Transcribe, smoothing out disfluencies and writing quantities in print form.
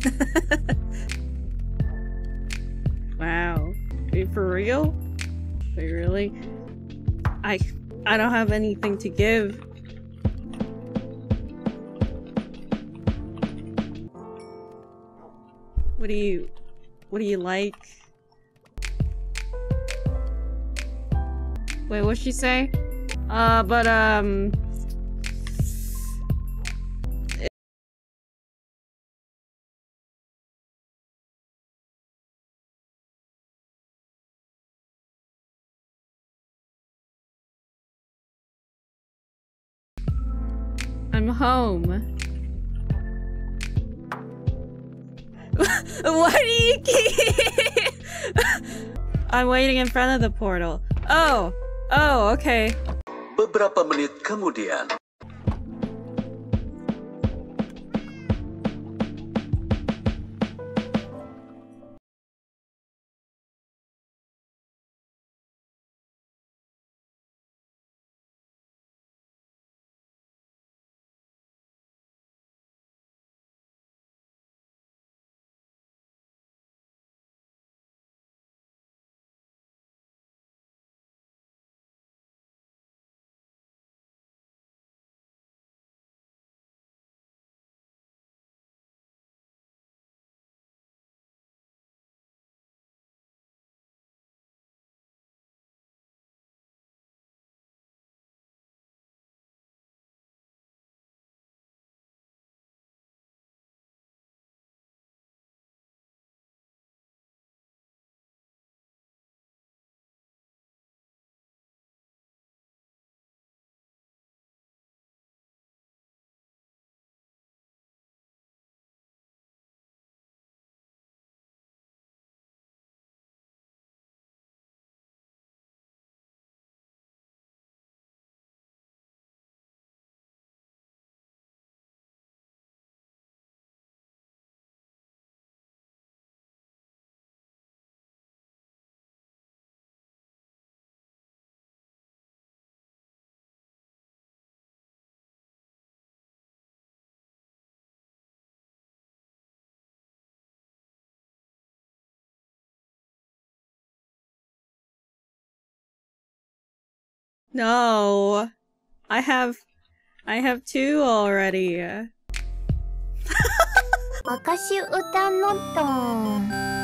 Wow. Are you for real? Wait, really? I don't have anything to give. What do you like? Wait, what'd she say? I'm home. What do you keep? I'm waiting in front of the portal. Oh, okay. Beberapa menit kemudian. No. I have 2 already. 私歌のとん